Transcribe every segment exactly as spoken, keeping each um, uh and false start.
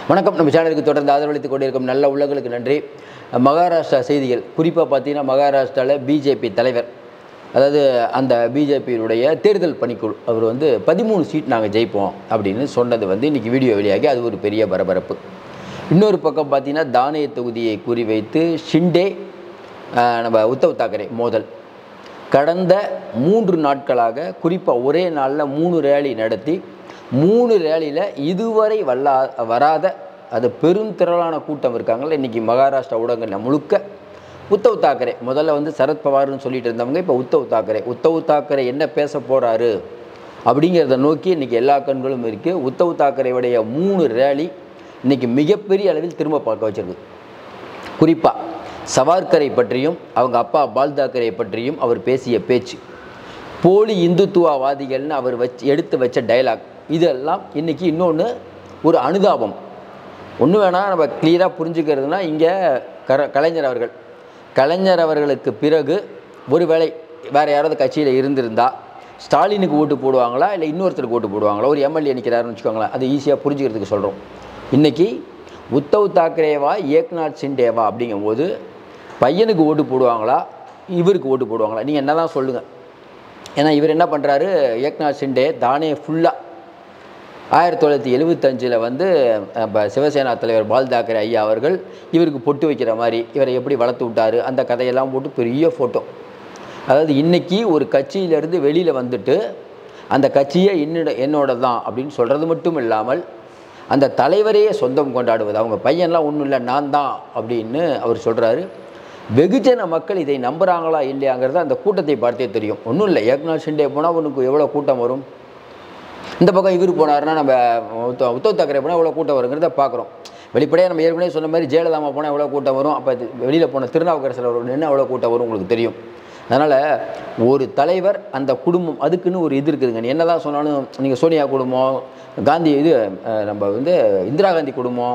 வணக்கம். நம்ம சேனலுக்கு தொடர்ந்து ஆதரவளித்துக் கொண்டிருக்கும் நல்ல உள்ளங்களுக்கு நன்றி. மகாராஷ்டிரா செய்திகள் குறிப்பாக பார்த்தீங்கன்னா, மகாராஷ்டிராவில் பிஜேபி தலைவர், அதாவது அந்த பிஜேபியினுடைய தேர்தல் பணிக்குழு, அவர் வந்து பதிமூணு சீட் நாங்கள் ஜெயிப்போம் அப்படின்னு சொன்னது வந்து இன்றைக்கி வீடியோ வெளியாகி அது ஒரு பெரிய பரபரப்பு. இன்னொரு பக்கம் பார்த்தீங்கன்னா, தானே தொகுதியை குறிவைத்து ஷிண்டே நம்ம உத்தவ் தாக்கரே மோதல். கடந்த மூன்று நாட்களாக குறிப்பாக ஒரே நாளில் மூணு ரேலி நடத்தி, மூணு ரேலியில் இதுவரை வல்லா வராத அது பெரும் திரளான கூட்டம் இருக்காங்கள்ல. இன்றைக்கி மகாராஷ்டிரா ஊடகங்களில் முழுக்க உத்தவ் தாக்கரே, முதல்ல வந்து சரத்பவார்னு சொல்லிட்டு இருந்தவங்க இப்போ உத்தவ் தாக்கரே, உத்தவ் தாக்கரே என்ன பேச போகிறாரு அப்படிங்கிறத நோக்கி இன்றைக்கி எல்லா கண்களும் இருக்குது. உத்தவ் தாக்கரேவுடைய மூணு ரேலி இன்றைக்கி மிகப்பெரிய அளவில் திரும்ப பார்க்க வச்சிருக்கு. குறிப்பாக சவார்கரை பற்றியும் அவங்க அப்பா பால் தாக்கரே பற்றியும் அவர் பேசிய பேச்சு, போலி இந்துத்துவவாதிகள்னு அவர் வச்சு எடுத்து வச்ச டைலாக், இதெல்லாம் இன்றைக்கி இன்னொன்று ஒரு அனுதாபம். ஒன்று வேணால் நம்ம கிளியராக புரிஞ்சுக்கிறதுனா, இங்கே கர கலைஞர் அவர்கள் கலைஞர் அவர்களுக்கு பிறகு ஒருவேளை வேறு யாராவது கட்சியில் இருந்திருந்தால் ஸ்டாலினுக்கு ஓட்டு போடுவாங்களா இல்லை இன்னொருத்தருக்கு ஓட்டு போடுவாங்களா, ஒரு எம்எல்ஏ நிற்கிறாருன்னு வச்சுக்கோங்களேன், அது ஈஸியாக புரிஞ்சுக்கிறதுக்கு சொல்கிறோம். இன்றைக்கி உத்தவ் தாக்கரேவா ஏக்நாத் ஷிண்டேவா அப்படிங்கும்போது பையனுக்கு ஓட்டு போடுவாங்களா இவருக்கு ஓட்டு போடுவாங்களா, நீங்கள் என்ன தான் சொல்லுங்கள். ஏன்னா இவர் என்ன பண்ணுறாரு, ஏக்நாத் ஷிண்டே தானே ஃபுல்லாக ஆயிரத்தி தொள்ளாயிரத்தி எழுபத்தஞ்சில் வந்து இப்போ சிவசேனா தலைவர் பால் தாக்கரே ஐயா அவர்கள் இவருக்கு பொட்டு வைக்கிற மாதிரி இவரை எப்படி வளர்த்து விட்டார், அந்த கதையெல்லாம் போட்டு பெரிய ஃபோட்டோ. அதாவது இன்றைக்கி ஒரு கட்சியிலேருந்து வெளியில் வந்துட்டு அந்த கட்சியை என்னோட என்னோட தான் அப்படின்னு சொல்கிறது மட்டும் இல்லாமல் அந்த தலைவரையே சொந்தம் கொண்டாடுவது, அவங்க பையன்லாம் ஒன்றும் இல்லை நான் தான் அப்படின்னு அவர் சொல்கிறாரு. வெகுஜன மக்கள் இதை நம்புகிறாங்களா இல்லையாங்கிறது அந்த கூட்டத்தை பார்த்தே தெரியும். ஒன்றும் இல்லை, ஏக்நாத் ஷிண்டே போனால் உனக்கு எவ்வளோ கூட்டம் வரும், இந்த பக்கம் இவர் போனார்னா நம்ம உத்தவ் உத்தவ் தாக்கரே போனால் எவ்வளோ கூட்டம் வருங்கிறத பார்க்குறோம். வெளிப்படையாக நம்ம ஏற்கனவே சொன்ன மாதிரி ஜெயலலிதா போனால் எவ்வளோ கூட்டம் வரும், அப்போ வெளியில் போன திருநாவுக்கரசர் என்ன எவ்வளோ கூட்டம் வரும் உங்களுக்கு தெரியும். அதனால் ஒரு தலைவர் அந்த குடும்பம் அதுக்குன்னு ஒரு இது இருக்குதுங்க. என்ன தான் சொன்னாலும் நீங்கள் சோனியா குடும்பம், காந்தி இது நம்ம வந்து இந்திரா காந்தி குடும்பம்,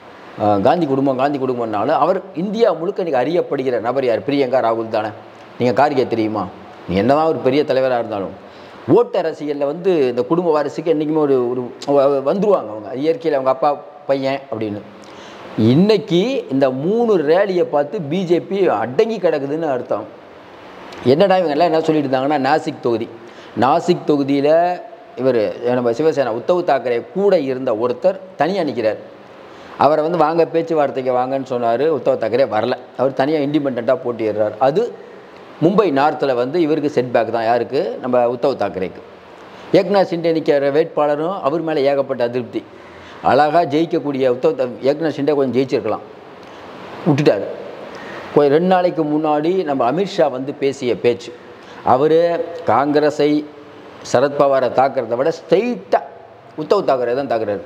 காந்தி குடும்பம் காந்தி குடும்பம்னாலும் அவர் இந்தியா முழுக்க இன்றைக்கி அறியப்படுகிற நபர் யார், பிரியங்கா ராகுல் தானே. நீங்கள் கார்கே தெரியுமா, நீ என்ன தான் ஒரு பெரிய தலைவராக இருந்தாலும் ஓட்டு அரசியலில் வந்து இந்த குடும்ப வாரிசுக்கு என்றைக்குமே ஒரு ஒரு வந்துருவாங்க. அவங்க இயற்கையில் அவங்க அப்பா பையன் அப்படின்னு. இன்றைக்கி இந்த மூணு ரேலியை பார்த்து பிஜேபி அடங்கி கிடக்குதுன்னு அர்த்தம். என்னடா இவங்க எல்லாம் என்ன சொல்லிட்டு இருந்தாங்கன்னா, நாசிக் தொகுதி நாசிக் தொகுதியில் இவர் நம்ம சிவசேனா உத்தவ் தாக்கரே கூட இருந்த ஒருத்தர் தனியாக நிற்கிறார். அவரை வந்து வாங்க பேச்சுவார்த்தைக்கு வாங்கன்னு சொன்னார். உத்தவ் தாக்கரே வரல, அவர் தனியாக இண்டிபெண்ட்டாக போட்டிடுறார். அது மும்பை நார்த்தில் வந்து இவருக்கு செட்பேக் தான். யாருக்கு, நம்ம உத்தவ் தாக்கரேக்கு. ஏக்நாத் ஷிண்டே நிற்கிற வேட்பாளரும் அவர் மேலே ஏகப்பட்ட அதிருப்தி. அழகாக ஜெயிக்கக்கூடிய உத்தவ் ஏக்நாத் ஷிண்டே கொஞ்சம் ஜெயிச்சிருக்கலாம், விட்டுட்டார். கொஞ்சம் ரெண்டு நாளைக்கு முன்னாடி நம்ம அமித்ஷா வந்து பேசிய பேச்சு, அவர் காங்கிரஸை சரத்பவாரை தாக்குறதை விட ஸ்ட்ரெயிட்டாக உத்தவ் தாக்கரே தான் தாக்குறாரு.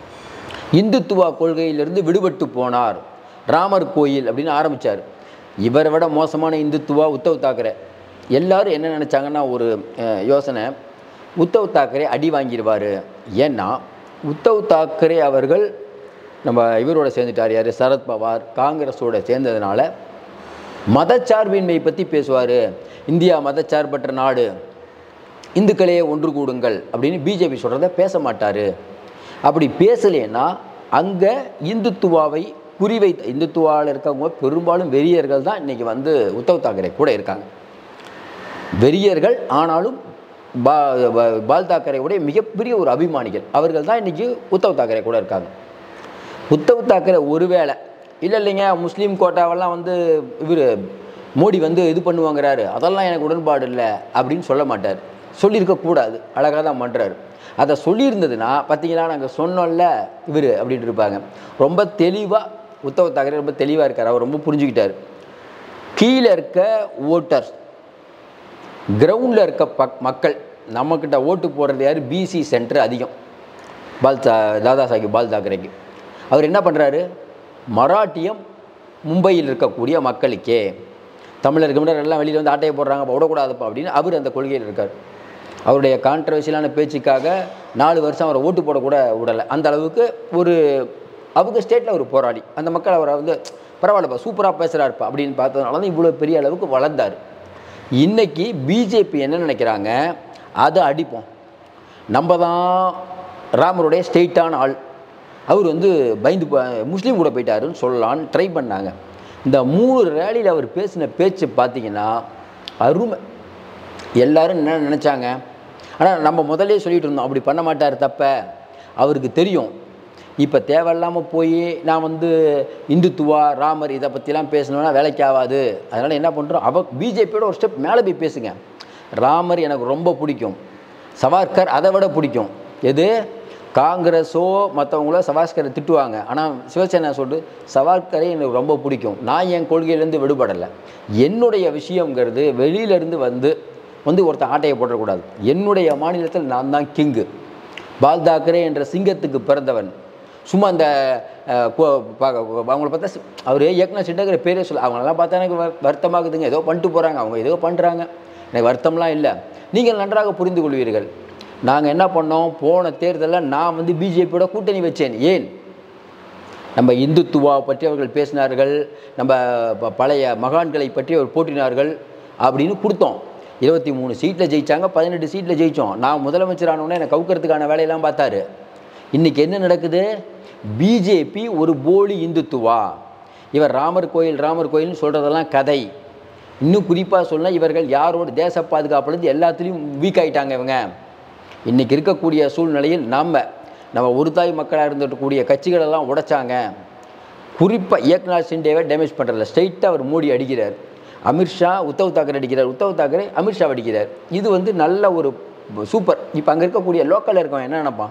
இந்துத்துவா கொள்கையிலிருந்து விடுபட்டு போனார், ராமர் கோயில் அப்படின்னு ஆரம்பித்தார். இவரை விட மோசமான இந்துத்துவா உத்தவ் தாக்கரே. எல்லோரும் என்ன நினச்சாங்கன்னா, ஒரு யோசனை, உத்தவ் தாக்கரே அடி வாங்கிடுவார். ஏன்னா உத்தவ் தாக்கரே அவர்கள் நம்ம இவரோட சேர்ந்துட்டார், யார், சரத்பவார் காங்கிரஸோட சேர்ந்ததுனால மதச்சார்பின்மை பற்றி பேசுவார். இந்தியா மதச்சார்பற்ற நாடு, இந்துக்களையே ஒன்று கூடுங்கள் அப்படின்னு பிஜேபி சொல்கிறத பேச மாட்டார். அப்படி பேசலேன்னா அங்கே இந்துத்துவாவை குறிவைத்த இந்துத்துவாவில் இருக்கவங்க பெரும்பாலும் வெறியர்கள் தான் இன்றைக்கி வந்து உத்தவ் தாக்கரே கூட இருக்காங்க. வெறியர்கள் ஆனாலும் பா பால் தாக்கரேவுடைய மிகப்பெரிய ஒரு அபிமானிகள் அவர்கள் தான் இன்றைக்கி உத்தவ் தாக்கரே கூட இருக்காங்க. உத்தவ் தாக்கரே ஒருவேளை இல்லை இல்லைங்க முஸ்லீம் கோட்டாவெல்லாம் வந்து இவர் மோடி வந்து இது பண்ணுவாங்கிறாரு, அதெல்லாம் எனக்கு உடன்பாடு இல்லை அப்படின்னு சொல்ல மாட்டார். சொல்லியிருக்கக்கூடாது, அழகாக தான் பண்ணுறாரு. அதை சொல்லியிருந்ததுன்னா பார்த்தீங்கன்னா நாங்கள் சொன்னோம்ல இவர் அப்படின்ட்டு இருப்பாங்க. ரொம்ப தெளிவாக உத்தவ் தாக்கரே ரொம்ப தெளிவாக இருக்கார். அவர் ரொம்ப புரிஞ்சுக்கிட்டார். கீழே இருக்க ஓட்டர்ஸ், கிரவுண்டில் இருக்க பக் மக்கள் நம்மக்கிட்ட ஓட்டு போடுறது யார், பிசி சென்டர் அதிகம் பால் தாதா சாஹிப் பால் தாக்கரேக்கு. அவர் என்ன பண்ணுறாரு, மராட்டியம் மும்பையில் இருக்கக்கூடிய மக்களுக்கே, தமிழருக்கு முன்னாடி எல்லாம் வெளியில் வந்து ஆட்டையை போடுறாங்க, அப்போ விடக்கூடாதுப்பா அப்படின்னு அவர் அந்த கொள்கையில் இருக்கார். அவருடைய கான்ட்ரவர்ஷியலான பேச்சுக்காக நாலு வருஷம் அவரை ஓட்டு போடக்கூட விடலை. அந்த அளவுக்கு ஒரு அவங்க ஸ்டேட்டில் ஒரு போராடி, அந்த மக்கள் அவரை வந்து பரவாயில்லப்பா சூப்பராக பேசுகிறாருப்பா அப்படின்னு பார்த்ததுனால தான் இவ்வளோ பெரிய அளவுக்கு வளர்ந்தார். இன்றைக்கி பிஜேபி என்ன நினைக்கிறாங்க, அதை அடிப்போம், நம்ம தான் ராமருடைய ஸ்ட்ரெயிட்டான ஆள், அவர் வந்து பயந்து முஸ்லீம் கூட போயிட்டாருன்னு சொல்லலான்னு ட்ரை பண்ணாங்க. இந்த மூணு ரேலியில் அவர் பேசின பேச்சு பார்த்தீங்கன்னா அருமை. எல்லோரும் என்ன நினச்சாங்க, ஆனால் நம்ம முதலே சொல்லிகிட்டு இருந்தோம் அப்படி பண்ண மாட்டார், தப்ப அவருக்கு தெரியும். இப்போ தேவையில்லாமல் போய் நான் வந்து இந்துத்துவா ராமர் இதை பற்றிலாம் பேசணுன்னா வேலைக்கு ஆகாது. அதனால் என்ன பண்ணுறோம், அவ பிஜேபியோட ஒரு ஸ்டெப் மேலே போய் பேசுங்க. ராமர் எனக்கு ரொம்ப பிடிக்கும், சவார்கர் அதை விட பிடிக்கும். எது காங்கிரஸோ மற்றவங்களோ சவார்கரை திட்டுவாங்க, ஆனால் சிவசேனா சொல்லிட்டு சவார்கரை எனக்கு ரொம்ப பிடிக்கும். நான் என் கொள்கையிலேருந்து விடுபடலை. என்னுடைய விஷயங்கிறது வெளியிலேருந்து வந்து வந்து ஒருத்தர் ஆட்டையை போடக்கூடாது. என்னுடைய மாநிலத்தில் நான் தான் கிங்கு. பால் தாக்கரே என்ற சிங்கத்துக்கு பிறந்தவன். சும்மா அந்த அவங்கள பார்த்தா அவர் ஏக்நாத் ஷிண்டேங்கிற பேரே சொல்ல, அவங்களெல்லாம் பார்த்தா எனக்கு வருத்தமாகுதுங்க. ஏதோ பண்ணிட்டு போகிறாங்க, அவங்க ஏதோ பண்ணுறாங்க, எனக்கு வருத்தம்லாம் இல்லை. நீங்கள் நன்றாக புரிந்து கொள்வீர்கள். நாங்கள் என்ன பண்ணோம், போன தேர்தலில் நான் வந்து பிஜேபியோட கூட்டணி வச்சேன். ஏன், நம்ம இந்துத்துவா பற்றி அவர்கள் பேசினார்கள், நம்ம பழைய மகான்களை பற்றி அவர் போட்டினார்கள் அப்படின்னு கொடுத்தோம். இருபத்தி மூணு சீட்டில் ஜெயித்தாங்க, பதினெட்டு சீட்டில் ஜெயித்தோம். நான் முதலமைச்சரானோடனே என்னை கவுக்கிறதுக்கான வேலையெல்லாம் பார்த்தாரு. இன்றைக்கி என்ன நடக்குது, பிஜேபி ஒரு போலி இந்துத்துவா. இவர் ராமர் கோயில் ராமர் கோயில்னு சொல்கிறதெல்லாம் கதை. இன்னும் குறிப்பாக சொன்னால் இவர்கள் யாரோட தேச பாதுகாப்புலேருந்து எல்லாத்துலேயும் வீக் ஆகிட்டாங்க இவங்க. இன்றைக்கி இருக்கக்கூடிய சூழ்நிலையில் நம்ம நம்ம ஒரு தாய் மக்களாக இருந்துக்கூடிய கட்சிகளெல்லாம் உடைச்சாங்க. குறிப்பாக ஏக்நாத் ஷிண்டேவை டேமேஜ் பண்ணுறதில்ல, ஸ்ட்ரைட்டாக அவர் மோடி அடிக்கிறார். அமித்ஷா உத்தவ் தாக்கரே அடிக்கிறார், உத்தவ் தாக்கரே அமித்ஷா அடிக்கிறார். இது வந்து நல்ல ஒரு சூப்பர். இப்போ அங்கே இருக்கக்கூடிய லோக்கலில் இருக்கவன் என்ன நினைப்பான்,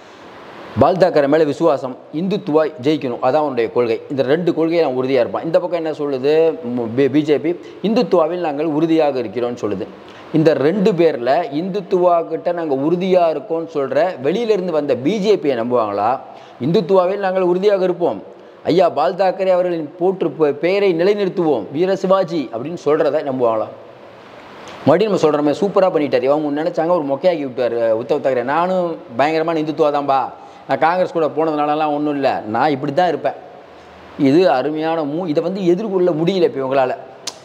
பால் தாக்கரே மேலே விசுவாசம், இந்துத்துவா ஜெயிக்கணும், அதான் அவனுடைய கொள்கை. இந்த ரெண்டு கொள்கையை நான் உறுதியாக இருப்பான். இந்த பக்கம் என்ன சொல்லுது பிஜேபி, இந்துத்துவாவில் நாங்கள் உறுதியாக இருக்கிறோன்னு சொல்லுது. இந்த ரெண்டு பேரில் இந்துத்துவா கிட்ட நாங்கள் உறுதியாக இருக்கோம்னு சொல்கிற வெளியிலேருந்து வந்த பிஜேபியை நம்புவாங்களா, இந்துத்துவாவில் நாங்கள் உறுதியாக இருப்போம், ஐயா பால் தாக்கரே அவர்களின் போற்று பெயரை நிலைநிறுத்துவோம், வீர சிவாஜி அப்படின்னு சொல்கிறத நம்புவாங்களா? மறுபடியும் நம்ம சொல்கிறோமே சூப்பராக பண்ணிட்டார். அவங்க நினச்சாங்க ஒரு மொக்கையாக்கி விட்டார் உத்தவ் தாக்கரே. நானும் பயங்கரமான இந்துத்துவா தான்பா, நான் காங்கிரஸ் கூட போனதுனாலலாம் ஒன்றும் இல்லை, நான் இப்படி தான் இருப்பேன். இது அருமையான மூ இதை வந்து எதிர்கொள்ள முடியல இப்போ இவங்களால்.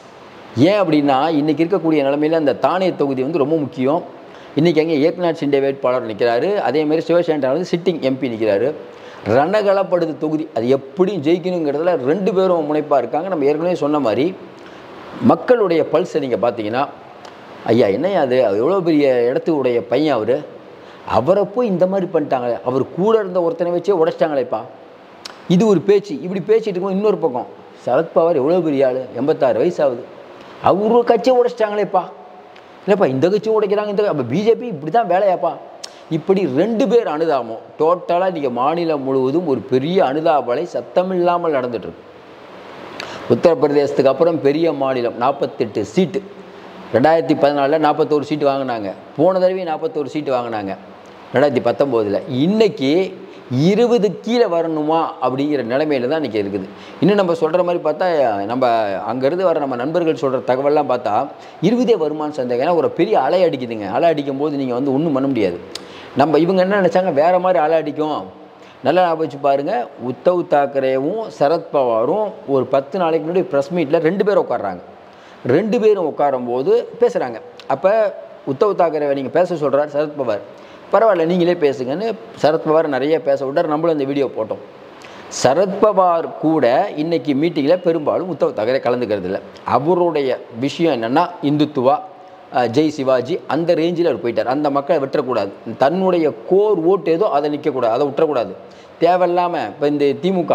ஏன் அப்படின்னா இன்றைக்கி இருக்கக்கூடிய நிலைமையில் அந்த தானே தொகுதி வந்து ரொம்ப முக்கியம். இன்றைக்கி அங்கே ஏக்நாத் ஷிண்டே வேட்பாளர் நிற்கிறாரு, அதேமாதிரி சிவசேனா வந்து சிட்டிங் எம்பி நிற்கிறாரு. ரணகலப்படுது தொகுதி, அது எப்படியும் ஜெயிக்கணுங்கிறதுல ரெண்டு பேரும் முனைப்பாக இருக்காங்க. நம்ம ஏற்கனவே சொன்ன மாதிரி மக்களுடைய பல்ஸை நீங்கள் பார்த்தீங்கன்னா, ஐயா என்னையா அது எவ்வளோ பெரிய இடத்துடைய பையன் அவர், அவரை போய் இந்த மாதிரி பண்ணிட்டாங்களே, அவர் கூட இருந்த ஒருத்தனை வச்சே உடைச்சிட்டாங்களேப்பா. இது ஒரு பேச்சு. இப்படி பேசிகிட்டு இருக்கும். இன்னொரு பக்கம் சரத்பவார் எவ்வளோ பெரிய ஆள், எண்பத்தாறு வயசு ஆகுது, அவரு கட்சியை உடைச்சிட்டாங்களேப்பா, இல்லைப்பா இந்த கட்சியை உடைக்கிறாங்க, இந்த அப்போ பிஜேபி இப்படி தான் வேலையாப்பா. இப்படி ரெண்டு பேர் அனுதாபம் டோட்டலாக இன்றைக்கி மாநிலம் முழுவதும் ஒரு பெரிய அனுதாபலை சத்தமில்லாமல் நடந்துகிட்ருக்கு. உத்தரப்பிரதேசத்துக்கு அப்புறம் பெரிய மாநிலம், நாற்பத்தெட்டு சீட்டு. ரெண்டாயிரத்தி பதினாலில் நாற்பத்தோரு சீட்டு வாங்கினாங்க, போன தடவை நாற்பத்தோரு சீட்டு வாங்கினாங்க ரெண்டாயிரத்தி பத்தொம்போதில். இன்றைக்கி இருபது கீழே வரணுமா அப்படிங்கிற நிலைமையில் தான் இன்றைக்கி இருக்குது. இன்னும் நம்ம சொல்கிற மாதிரி பார்த்தா, நம்ம அங்கேருந்து வர நம்ம நண்பர்கள் சொல்கிற தகவல்லாம் பார்த்தா இருபதே வருமானு சந்தேகம். ஏன்னா ஒரு பெரிய அலை அடிக்குதுங்க. அலை அடிக்கும் போது நீங்கள் வந்து ஒன்றும் பண்ண முடியாது. நம்ம இவங்க என்ன நினச்சாங்க, வேறு மாதிரி அலை அடிக்கும். நல்லா ஞாபகம் வச்சு பாருங்கள், உத்தவ் தாக்கரேவும் சரத்பவாரும் ஒரு பத்து நாளைக்கு முன்னாடி ப்ரெஸ் மீட்டில் ரெண்டு பேரும் உட்காடுறாங்க. ரெண்டு பேரும் உட்காரும்போது பேசுகிறாங்க. அப்போ உத்தவ் தாக்கரேவை நீங்கள் பேச சொல்கிறார் சரத்பவார், பரவாயில்ல நீங்களே பேசுங்கன்னு சரத்பவார் நிறைய பேச விட்டார். நம்மளும் இந்த வீடியோ போட்டோம். சரத்பவார் கூட இன்றைக்கி மீட்டிங்கில் பெரும்பாலும் உத்தவ் தாக்கரே கலந்துக்கிறது இல்லை. அவருடைய விஷயம் என்னென்னா இந்துத்துவா, ஜெய் சிவாஜி, அந்த ரேஞ்சில் அவர் போயிட்டார். அந்த மக்களை விட்டுறக்கூடாது, தன்னுடைய கோர் ஓட்டு ஏதோ அதை நிற்கக்கூடாது, அதை விட்டுறக்கூடாது. தேவையில்லாமல் இப்போ இந்த திமுக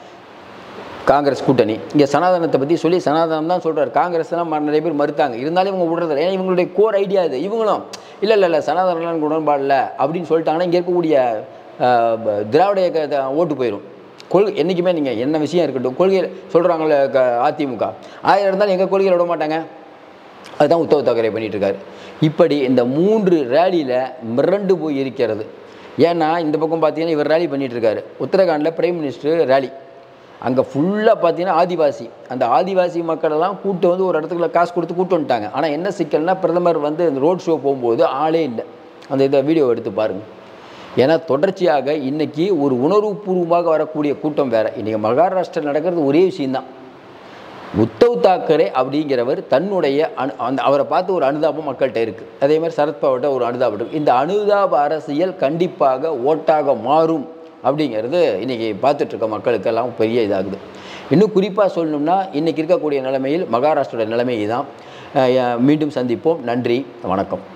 காங்கிரஸ் கூட்டணி இங்கே சனாதனத்தை பற்றி சொல்லி சனாதனம் தான் சொல்கிறார். காங்கிரஸ்லாம் நிறைய பேர் மறுத்தாங்க, இருந்தாலும் இவங்க விடுறதில்ல. ஏன்னா இவங்களுடைய கோர் ஐடியா இது. இவங்களும் இல்லை இல்லை இல்லை சனாதனம் உடன்பாடில்லை அப்படின்னு சொல்லிட்டாங்கன்னா இங்கே இருக்கக்கூடிய திராவிட இயக்க ஓட்டு போயிடும். கொள்கை என்றைக்குமே நீங்கள் என்ன விஷயம் இருக்கட்டும், கொள்கையில் சொல்கிறாங்களே அதிமுக ஆயிரம் இருந்தாலும் எங்கள் கொள்கையில் விட மாட்டாங்க. அதுதான் உத்தவ் தாக்கரே பண்ணிகிட்ருக்காரு. இப்படி இந்த மூன்று ரேலியில் மிரண்டு போய் இருக்கிறது. ஏன்னா இந்த பக்கம் பார்த்தீங்கன்னா இவர் ரேலி பண்ணிகிட்ருக்காரு. உத்தரகாண்டில் பிரைம் மினிஸ்டர் ரேலி, அங்கே ஃபுல்லாக பார்த்தீங்கன்னா ஆதிவாசி, அந்த ஆதிவாசி மக்களெல்லாம் கூட்டு வந்து ஒரு இடத்துக்குள்ள காசு கொடுத்து கூட்டு வந்துட்டாங்க. ஆனால் என்ன சிக்கல்னால் பிரதமர் வந்து அந்த ரோட் ஷோ போகும்போது ஆளே இல்லை. அந்த இதை வீடியோ எடுத்து பாருங்கள். ஏன்னா தொடர்ச்சியாக இன்றைக்கி ஒரு உணர்வுபூர்வமாக வரக்கூடிய கூட்டம் வேறு. இன்றைக்கி மகாராஷ்டிரா நடக்கிறது ஒரே விஷயந்தான். உத்தவ் தாக்கரே அப்படிங்கிறவர் தன்னுடைய அனு அந்த அவரை பார்த்து ஒரு அனுதாபம் மக்கள்கிட்ட இருக்குது. அதே மாதிரி சரத்பவார்கிட்ட ஒரு அனுதாபம் இருக்குது. இந்த அனுதாப அரசியல் கண்டிப்பாக ஓட்டாக மாறும் அப்படிங்கிறது இன்றைக்கி பார்த்துட்ருக்க மக்களுக்கெல்லாம் பெரிய இதாகுது. இன்னும் குறிப்பாக சொல்லணும்னா இன்றைக்கி இருக்கக்கூடிய நிலைமையில் மகாராஷ்டிரோட நிலைமை தான். மீண்டும் சந்திப்போம். நன்றி, வணக்கம்.